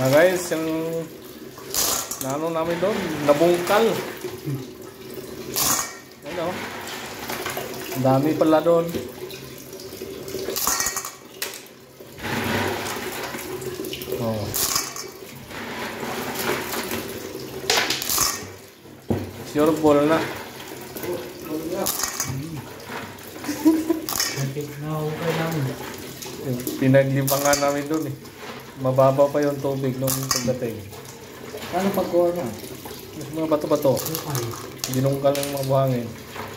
guys, yung ano namin doon, nabungkal. Ano? Ang dami pala doon. Oh. Sure ball na. Pinaglibangan namin doon eh. Mababa pa yung tubig nung pagdating. Ano pagkuha na? Mas mga bato-bato. Ginungkal ng mga buhangin.